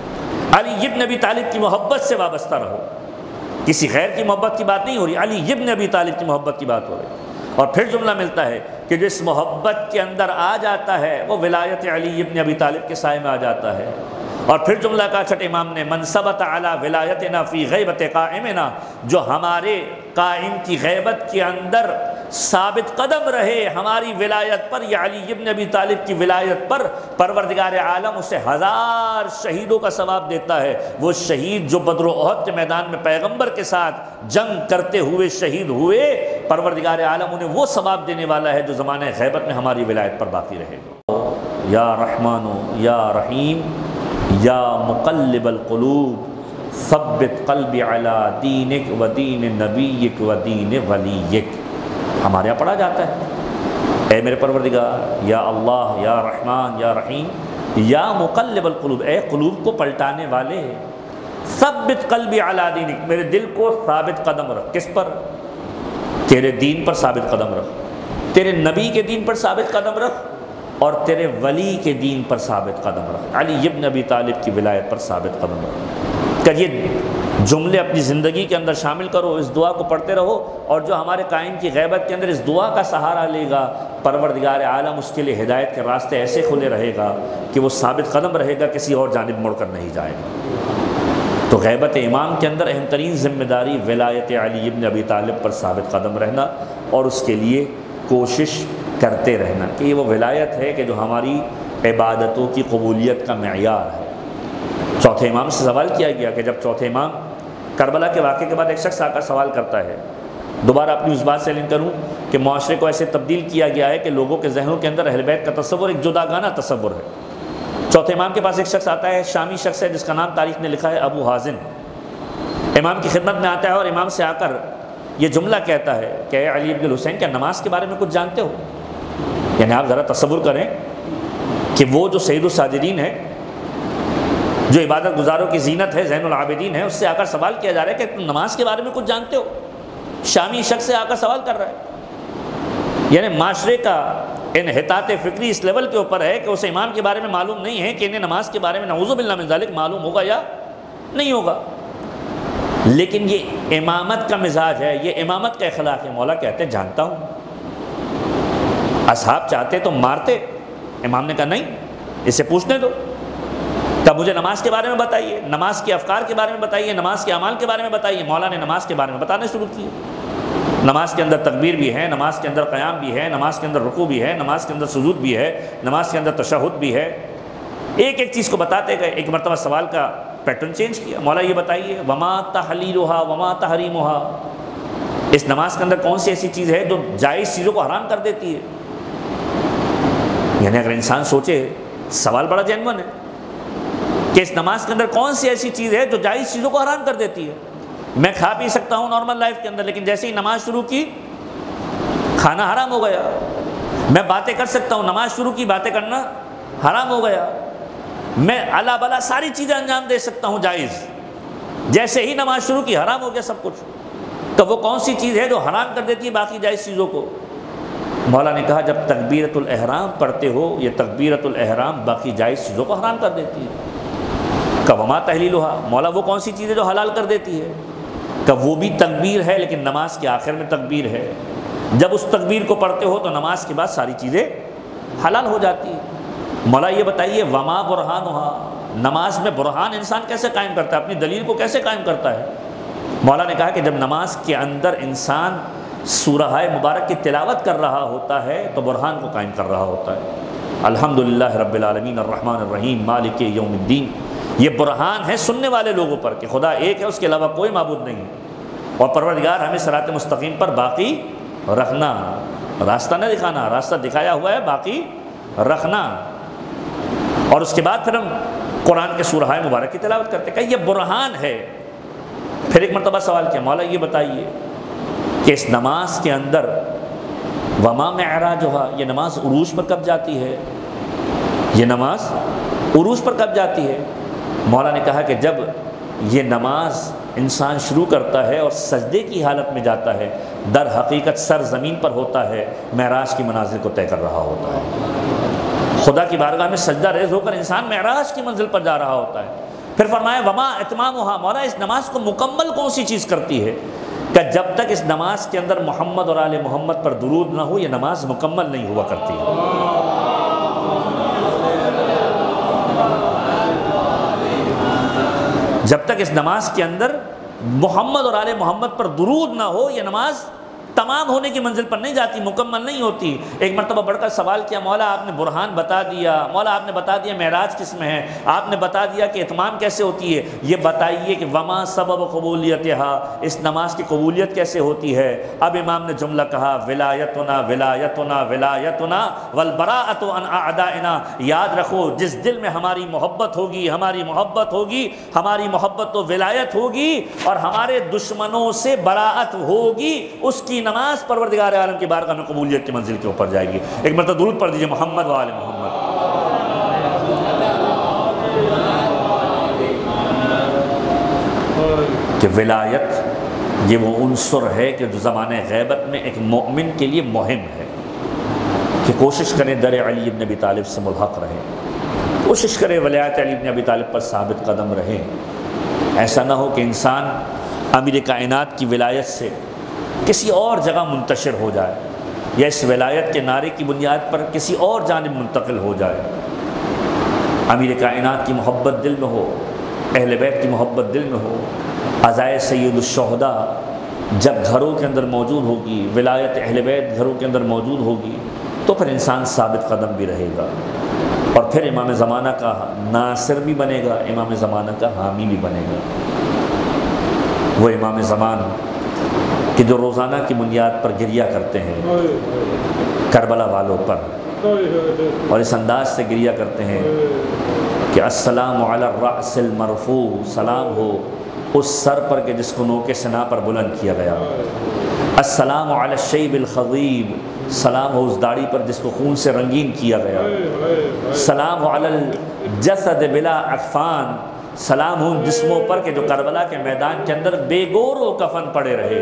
علی ابن ابی طالب کی محبت سے وابستہ رہو۔ کسی غیر کی محبت کی بات نہیں ہو رہی، علی ابن ابی طالب کی محبت کی بات ہو رہی۔ اور پھر جملہ ملتا ہے کہ جس محبت کے اندر آ جاتا ہے وہ ولایت علی ابن ابی طالب کے سائے میں آ جاتا ہے۔ اور پھر جملہ کا چھٹے امام نے من ثبت علی ولایتنا فی غیبت قائمنا، جو ہمارے قائم کی غیبت کے اندر ثابت قدم رہے ہماری ولایت پر یا علی ابن ابی طالب کی ولایت پر، پروردگار عالم اسے 1000 شہیدوں کا ثواب دیتا ہے۔ وہ شہید جو بدر و احد کے میدان میں پیغمبر کے ساتھ جنگ کرتے ہوئے شہید ہوئے، پروردگار عالم انہیں وہ ثواب دینے والا ہے جو زمانہ غیبت میں ہماری ولایت پر باقی رہے گا۔ یا رحمان یا رحیم یا مقلب القلوب ثبت قلبی علی دینک و دین نبیک و دین ولیک۔ ہمارے یہاں پڑھا جاتا ہے اے میرے پروردگار، یا اللہ، یا رحمان، یا رحیم، یا مقلب القلوب، اے قلوب کو پلٹانے والے، ثبت قلبی علی دینک، میرے دل کو ثابت قدم رکھ۔ کس پر؟ تیرے دین پر ثابت قدم رکھ، تیرے نبی کے دین پر ثابت قدم رکھ، اور تیرے ولی کے دین پر ثابت قدم رکھ، علی ابن ابی طالب کی ولایت پر ثابت قدم رکھ۔ کہ یہ جملے اپنی زندگی کے اندر شامل کرو، اس دعا کو پڑھتے رہو، اور جو ہمارے قائم کی غیبت کے اندر اس دعا کا سہارا لے گا، پروردگار عالم اس کے لیے ہدایت کے راستے ایسے کھلے رہے گا کہ وہ ثابت قدم رہے گا، کسی اور جانب مڑ کر نہیں جائے گا۔ تو غیبت امام کے اندر اہم ترین ذمہ داری ولایت علی ابن ابی طالب پر ثابت قدم رہنا، اور اس کے لیے کوشش کرتے رہنا کہ یہ وہ ولایت ہے کہ جو ہماری عبادتوں کی قبولیت کا معیار ہے۔ چوتھے امام سے سوال کیا گیا کہ جب چوتھے امام کربلا کے واقعے کے بعد ایک شخص آ کر سوال کرتا ہے، دوبارہ اپنی اس بات سے علم کروں کہ معاشرے کو ایسے تبدیل کیا گیا ہے کہ لوگوں کے ذہنوں کے اندر اہل بیت کا تصور ایک جداگانہ تصور ہے۔ چوتھے امام کے پاس ایک شخص آتا ہے، شامی شخص ہے جس کا نام تاریخ نے لکھا ہے ابو حازم۔ امام کی خدمت میں آتا ہے اور امام سے آ کر یہ جملہ کہتا ہے کہ اے علی ابن الحسین، کیا نماز کے بارے میں کچھ جانتے ہو؟ یعنی آپ ذرا تصور کریں کہ وہ جو سید الساجدین ہے، جو عبادت گزاروں کی زینت ہے، زین العابدین ہے، اس سے آ کر سوال کیا جا رہا ہے کہ تم نماز کے بارے میں کچھ جانتے ہو؟ شامی شخص سے آ کر سوال کر رہا ہے۔ یعنی معاشرے کا انحطاط فکری اس لیول کے اوپر ہے کہ اسے امام کے بارے میں معلوم نہیں ہے کہ انہیں نماز کے بارے میں نعوذ باللہ من ذالک معلوم ہوگا یا نہیں ہوگا۔ لیکن یہ امامت کا مزاج ہے، یہ امامت کا اخلاق ہے۔ مولا کہتے ہیں جانتا ہوں۔ اصحاب چاہتے تو مارتے، امام نے کہا نہیں، اسے پوچھنے دو۔ تب مجھے نماز کے بارے میں بتائیے، نماز کے افکار کے بارے میں بتائیے، نماز کے اعمال کے بارے میں بتائیے۔ مولا نے نماز کے بارے میں بتانا شروع کیے۔ نماز کے اندر تکبیر بھی ہے، نماز کے اندر قیام بھی ہے، نماز کے اندر رکوع بھی ہے، نماز کے اندر سجود بھی ہے، نماز کے اندر تشہد بھی ہے۔ ایک ایک چیز کو بتاتے گئے۔ ایک مرتبہ سوال کا پیٹرن چینج کیا، مولا یہ بتائیے وما تحلیلها وما تحریمها، اس نماز کے اندر کون سی ایسی چیز ہے جو جائز چیزوں کو حرام کر دیتی ہے؟ یعنی اگر انسان سوچے، سوال بڑا جینون ہے کہ اس نماز کے اندر کون سی ایسی چیز ہے جو جائز چیزوں کو حرام کر دیتی ہے؟ میں کھا پی سکتا ہوں نارمل لائف کے اندر، لیکن جیسے ہی نماز شروع کی کھانا حرام ہو گیا۔ میں باتیں کر سکتا ہوں، نماز شروع کی باتیں کرنا حرام ہو گیا۔ میں الا بلا ساری چیزیں انجام دے سکتا ہوں جائز، جیسے ہی نماز شروع کی حرام ہو گیا سب کچھ۔ تو وہ کون سی چیز ہے جو حرام کر دیتی ہے باقی جائز چیزوں کو؟ مولا نے کہا جب تکبیرۃ الاحرام پڑھتے ہو، یہ تکبیرۃ الاحرام باقی جائز چیزوں کو حرام کر دیتی ہے۔ کہ وما تحلیلها، مولا وہ کون سی چیز ہے جو حلال کر دیتی ہے؟ کہ وہ بھی تکبیر ہے لیکن نماز کے آخر میں تکبیر ہے۔ جب اس تکبیر کو پڑھتے ہو تو نماز کے بعد ساری چیزیں حلال ہو جاتی ہیں۔ مولا یہ بتائیے وما برہانها، نماز میں برہان انسان کیسے قائم کرتا ہے، اپنی دلیل کو کیسے قائم کرتا ہے؟ مولا نے کہا کہ جب نماز کے اندر انسان سورہ مبارک کی تلاوت کر رہا ہوتا ہے تو برہان کو قائم کر رہا ہوتا ہے۔ الحمدللہ رب العالمین الرحمن الرحیم مالک یوم الدین، یہ برہان ہے سننے والے لوگوں پر کہ خدا ایک ہے، اس کے علاوہ کوئی معبود نہیں ہے، اور پروردگار ہمیں صراط مستقیم پر باقی رکھنا، راستہ نہ دکھانا، راستہ دکھایا ہوا ہے باقی رکھنا۔ اور اس کے بعد پھر ہم قرآن کے سورہ مبارک کی تلاوت کرتے کہ یہ برہان ہے۔ پھر ایک مرتبہ سوال کیا، مولا یہ بتائیے کہ اس نماز کے اندر وما معراجھا، یہ نماز عروج پر کب جاتی ہے؟ یہ نماز عروج پر کب جاتی ہے؟ مولا نے کہا کہ جب یہ نماز انسان شروع کرتا ہے اور سجدے کی حالت میں جاتا ہے، در حقیقت سر زمین پر ہوتا ہے، معراج کی منازل کو طے کر رہا ہوتا ہے۔ خدا کی بارگاہ میں سجدہ ریز ہو کر انسان معراج کی منزل پر جا رہا ہوتا ہے۔ پھر فرمایا وما اتمامھا، مولا اس نماز کو مکمل کون سی چیز کرتی ہے؟ کہ جب تک اس نماز کے اندر محمد اور آل محمد پر درود نہ ہو یہ نماز مکمل نہیں ہوا کرتی ہے۔ جب تک اس نماز کے اندر محمد اور آل محمد پر درود نہ ہو یہ نماز تمام ہونے کی منزل پر نہیں جاتی، مکمل نہیں ہوتی۔ ایک مرتبہ بڑھ کر سوال کیا، مولا آپ نے برہان بتا دیا، مولا آپ نے بتا دیا معراج کس میں ہے، آپ نے بتا دیا کہ اتمام کیسے ہوتی ہے، یہ بتائیے کہ وما سبب قبولیتها، اس نماز کی قبولیت کیسے ہوتی ہے؟ اب امام نے جملہ کہا ولایتنا ولایتنا ولایتنا والبراءۃ عن اعدائنا، یاد رکھو جس دل میں ہماری محبت ہوگی، ہماری محبت ہوگی، ہماری محبت تو ولایت ہوگی، اور ہمارے دشمنوں سے براءت ہوگی، اس کی نماز پروردگار عالم کی بارگاہ میں قبولیت کی منزل کے اوپر جائے گی۔ ایک مرتبہ درود پڑھ دیجئے محمد و آل محمد۔ کہ ولایت یہ وہ عنصر ہے کہ جو زمانہ غیبت میں ایک مومن کے لیے مہم ہے کہ کوشش کریں در علی بن ابی طالب سے ملحق رہیں، کوشش کریں ولایت علی بن ابی طالب پر ثابت قدم رہیں۔ ایسا نہ ہو کہ انسان امیر کائنات کی ولایت سے کسی اور جگہ منتشر ہو جائے، یا اس ولایت کے نعرے کی بنیاد پر کسی اور جانب منتقل ہو جائے۔ امیر کائنات کی محبت دل میں ہو، اہل بیت کی محبت دل میں ہو، عزائے سید الشہداء جب گھروں کے اندر موجود ہوگی، ولایت اہل بیت گھروں کے اندر موجود ہوگی، تو پھر انسان ثابت قدم بھی رہے گا، اور پھر امام زمانہ کا ناصر بھی بنے گا، امام زمانہ کا حامی بھی بنے گا۔ وہ امام زمان کہ جو روزانہ کی بنیاد پر گریہ کرتے ہیں کربلا والوں پر، اور اس انداز سے گریہ کرتے ہیں کہ السلام علی الرأس المرفوع، سلام ہو اس سر پر کہ جس کو نوکے سنا پر بلند کیا گیا، السلام علی الشیب الخضیب، سلام ہو اس داڑھی پر جس کو خون سے رنگین کیا گیا، سلام علی الجسد بلا اکفان، سلام ہو جسموں پر کہ جو کربلا کے میدان کے اندر بے گور و کفن پڑے رہے،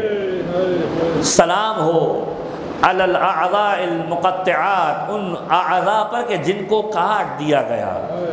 سلام ہو علی الاعضاء المقطعات، ان اعضاء پر کہ جن کو کاٹ دیا گیا۔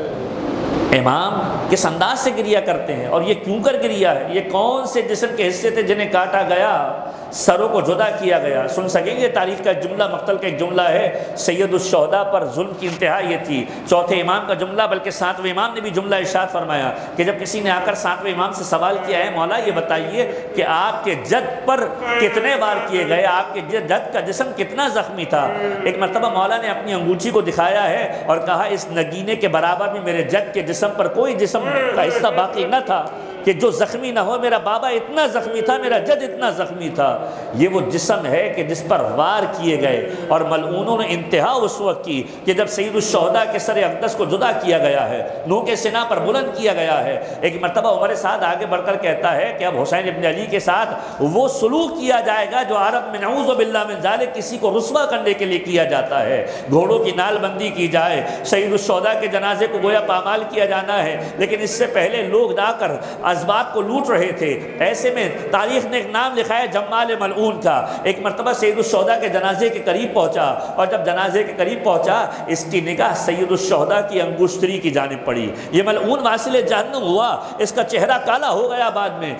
امام کس انداز سے گریہ کرتے ہیں، اور یہ کیوں کر گریہ ہے؟ یہ کون سے جسم کے حصے تھے جنہیں کاٹا گیا، سروں کو جدا کیا گیا؟ سن سکیں گے تاریخ کا جملہ، مقتل کا ایک جملہ ہے، سید الشہداء پر ظلم کی انتہا یہ تھی۔ چوتھے امام کا جملہ، بلکہ ساتویں امام نے بھی جملہ ارشاد فرمایا کہ جب کسی نے آ کر ساتویں امام سے سوال کیا ہے، مولا یہ بتائیے کہ آپ کے جد پر کتنے بار کیے گئے، آپ کے جد کا جسم کتنا زخمی تھا؟ ایک مرتبہ مولا نے اپنی انگوٹھی کو دکھایا ہے اور کہا اس نگینے کے برابر بھی میرے جد کے جسم پر کوئی جسم کا حصہ باقی نہ تھا کہ جو زخمی نہ ہو۔ میرا بابا اتنا زخمی تھا، میرا جد اتنا زخمی تھا۔ یہ وہ جسم ہے کہ جس پر وار کیے گئے، اور ملعونوں نے انتہا اس وقت کی کہ جب سید الشہداء کے سر اقدس کو جدا کیا گیا ہے، نو کے سینہ پر بلند کیا گیا ہے۔ ایک مرتبہ عمر سعد آگے بڑھ کر کہتا ہے کہ اب حسین ابن علی کے ساتھ وہ سلوک کیا جائے گا جو عرب میں نعوذ باللہ من ذالک کسی کو رسوا کرنے کے لیے کیا جاتا ہے۔ گھوڑوں کی نال بندی کی جائے، سید الشہداء کے جنازے کو گویا پامال کیا جانا ہے، لیکن اس سے پہلے لوگ آ کر اسباب کو لوٹ رہے تھے۔ ایسے میں تاریخ نے ایک نام لکھا ہے جمال ملعون کا۔ ایک مرتبہ سید الشہداء کے جنازے کے قریب پہنچا، اور جب جنازے کے قریب پہنچا اس کی نگاہ سید الشہداء کی انگشتری کی جانب پڑی۔ یہ ملعون واصل جہنم ہوا، اس کا چہرہ کالا ہو گیا بعد میں۔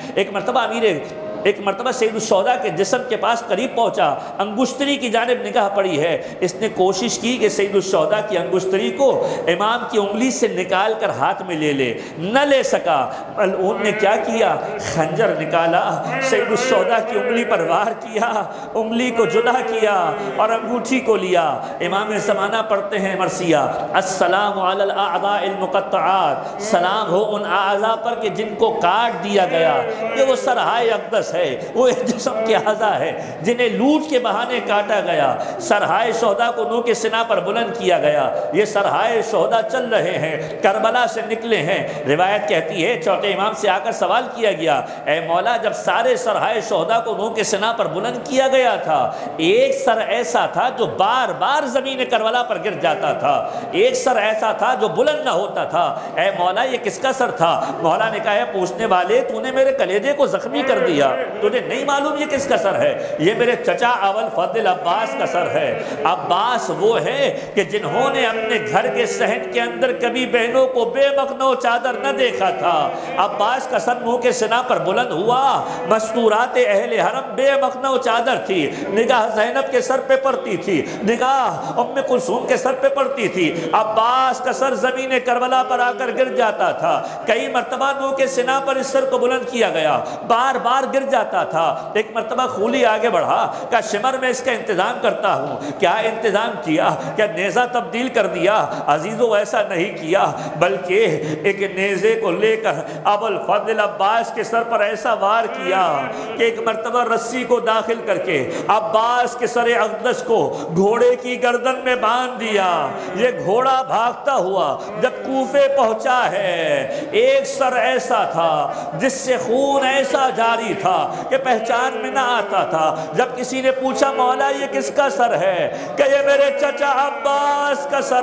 ایک مرتبہ سید الشہداء کے جسم کے پاس قریب پہنچا، انگشتری کی جانب نگاہ پڑی ہے۔ اس نے کوشش کی کہ سید الشہداء کی انگشتری کو امام کی انگلی سے نکال کر ہاتھ میں لے لے، نہ لے سکا۔ ملعون نے کیا کیا؟ خنجر نکالا، سید الشہداء کی انگلی پر وار کیا، انگلی کو جدا کیا اور انگوٹھی کو لیا۔ امام زمانہ پڑھتے ہیں مرثیہ: السلام علی الاعضاء المقطعات، سلام ہو ان اعضاء پر کہ جن کو کاٹ دیا گیا۔ یہ وہ سرہائے اقدس ہے، وہ جسم کے اعضاء ہے جنہیں لوٹ کے بہانے کاٹا گیا۔ سرہائے شہداء کو نو کے سینہ پر بلند کیا گیا۔ یہ سرہائے شہداء چل رہے ہیں، کربلا سے نکلے ہیں۔ روایت کہتی ہے چوتھے امام سے آ کر سوال کیا گیا: اے مولا، جب سارے سرہائے شہداء کو نو کے سینہ پر بلند کیا گیا تھا، ایک سر ایسا تھا جو بار بار زمین کربلا پر گر جاتا تھا، ایک سر ایسا تھا جو بلند نہ ہوتا تھا، اے مولا یہ کس کا سر تھا؟ مولا نے کہا: ہے پوچھنے والے، تو نے میرے کلیجے کو زخمی کر دیا، تجھے نہیں معلوم یہ کس کا سر ہے؟ یہ میرے چچا اول فضل عباس کا سر ہے۔ عباس وہ ہے کہ جنہوں نے اپنے گھر کے صحن کے اندر کبھی بہنوں کو بے مخنو چادر نہ دیکھا تھا۔ عباس کا سر منہ کے سینہ پر بلند ہوا، مستورات اہل حرم بے مخنو چادر تھی، نگاہ زینب کے سر پہ پڑتی تھی، نگاہ ام کلثوم کے سر پہ پڑتی تھی۔ عباس کا سر زمین کربلا پر آ کر گر جاتا تھا، کئی مرتبہ منہ کے سینہ پر اس سر کو بلند کیا گیا، بار بار گر جاتا تھا۔ ایک مرتبہ خولی آگے بڑھا، کہا: شمر میں اس کا انتظام کرتا ہوں۔ کیا انتظام کیا؟ کیا نیزہ تبدیل کر دیا؟ عزیزو ایسا نہیں کیا، بلکہ ایک نیزے کو لے کر ابو الفضل عباس کے سر پر ایسا وار کیا کہ ایک مرتبہ رسی کو داخل کر کے عباس کے سر اقدس کو گھوڑے کی گردن میں باندھ دیا۔ یہ گھوڑا بھاگتا ہوا جب کوفے پہنچا ہے، ایک سر ایسا تھا جس سے خون ایسا جاری تھا کہ پہچان میں نہ آتا تھا۔ جب کسی نے پوچھا: مولا یہ کس کا سر ہے؟ کہ یہ میرے چچا عباس کا سر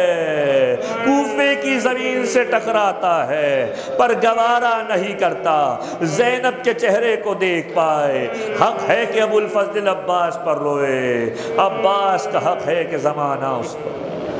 ہے۔ کوفے کی زمین سے ٹکراتا ہے پر گوارا نہیں کرتا، زینب کے چہرے کو دیکھ پائے۔ حق ہے کہ ابو الفضل عباس پر روئے، عباس کا حق ہے کہ زمانہ اس پر۔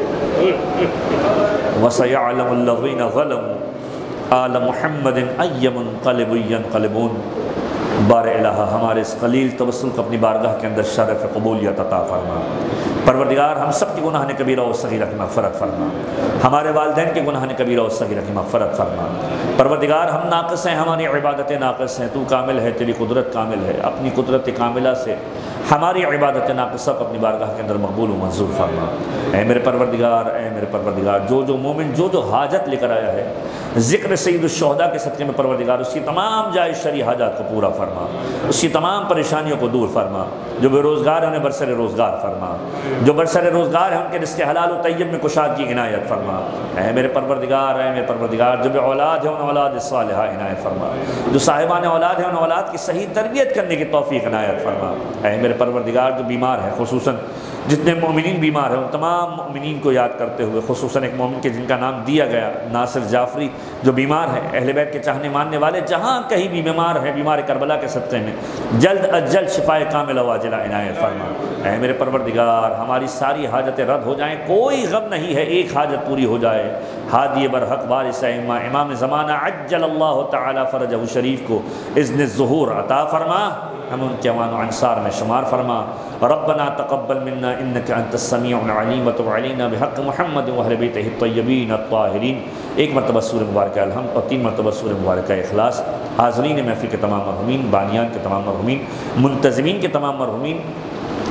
وَسَيَعْلَمُ الَّذِينَ ظَلَمُوا آلَ مُحَمَّدٍ أَيَّ مُنْقَلِبٍ يَنْقَلِبُونَ۔ بار الہ ہمارے اس قلیل توسل کو اپنی بارگاہ کے اندر شرف قبولیت عطا فرما۔ پروردگار ہم سب کی گناہ کبیرہ و صغیرہ کی مغفرت فرما، ہمارے والدین کے گناہ کبیرہ و صغیرہ کی مغفرت فرما۔ پروردگار ہم ناقص ہیں، ہماری عبادتیں ناقص ہیں، تو کامل ہے، تیری قدرت کامل ہے، اپنی قدرت کاملہ سے ہماری عبادت ناقصہ کو اپنی بارگاہ کے اندر مقبول و منظور فرما۔ اے میرے پروردگار، اے میرے پروردگار، جو مومن جو حاجت لے کر آیا ہے ذکر سید الشہداء کے صدقے میں، پروردگار اس کی تمام جائز شرعی حاجات کو پورا فرما، اس کی تمام پریشانیوں کو دور فرما۔ جو بے روزگار ہیں انہیں برسر روزگار فرما، جو برسر روزگار ہیں ان کے رزق حلال و طیب میں کشادگی عنایت فرما۔ اے میرے پروردگار، اے میرے پروردگار، جو بے اولاد ہیں ان اولاد صالحہ عنایت فرما، جو صاحبان اولاد ہیں ان اولاد کی صحیح تربیت کرنے کی توفیق عنایت فرما۔ اے میرے پروردگار، جو بیمار ہیں، خصوصاً جتنے مومنین بیمار ہیں ان تمام مومنین کو یاد کرتے ہوئے، خصوصاً ایک مومن کے جن کا نام دیا گیا ناصر جعفری، جو بیمار ہیں، اہل بیت کے چاہنے ماننے والے، جہاں کہیں بھی بیمار ہیں، بیمار کربلا کے صدقے میں جلد از جلد شفائے کاملہ واجلہ عنایت فرما۔ اے میرے پروردگار، ہماری ساری حاجتیں رد ہو جائیں، کوئی غم نہیں ہے، ایک حاجت پوری ہو جائے۔ ہادی برحق وارث ائمہ امام زمانہ عجل اللہ تعالی فرجہ شریف کو اذن الظہور عطا فرما، ہم ان کے اعوان و انصار میں شمار فرما۔ ربنا تقبل منا انك انت السميع العليم وتب علينا بحق محمد واهل بيته الطيبين الطاهرين۔ ایک مرتبہ سورہ مبارکہ الحمد اور 3 مرتبہ سورہ مبارکہ اخلاص۔ حاضرین محفل کے تمام مرحومین، بانیان کے تمام مرحومین، منتظمین کے تمام مرحومین،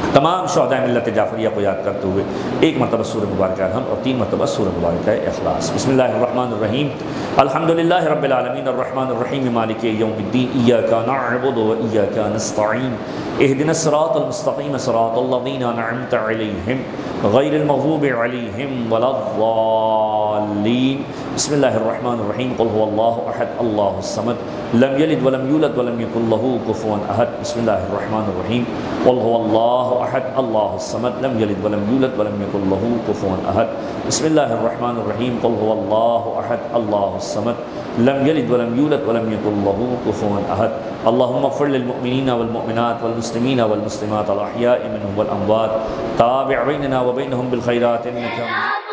تمام شہداء ملت جعفریہ کو یاد کرتے ہوئے ایک مرتبہ سورہ مبارکہ الحمد اور 3 مرتبہ سورہ مبارکہ اخلاص۔ بسم اللہ الرحمن الرحیم، الحمدللہ رب العالمین الرحمن الرحیم مالک یوم الدین، ایاک نعبد و ایاک نستعین، اہدنا الصراط المستقیم صراط الذین انعمت علیہم غیر المغضوب علیہم ولا الضالین۔ بسم اللہ الرحمن الرحیم، قل هو اللہ احد اللہ الصمد لم یلد ولم یولد ولم یکن له کفوا احد۔ بسم اللہ الرحمن الرحیم، قل هو اللہ احد اللہ الصمد لم یلد ولم یولد ولم یکن له کفوا احد۔ بسم اللہ الرحمن الرحیم، قل هو اللہ احد اللہ الصمد لم یلد ولم یولد ولم یکن له کفوا احد۔ اللہم اغفر للمؤمنین والمؤمنات والمسلمین والمسلمات الاحیاء منهم والاموات، تابع بیننا وبینہم بالخیرات انک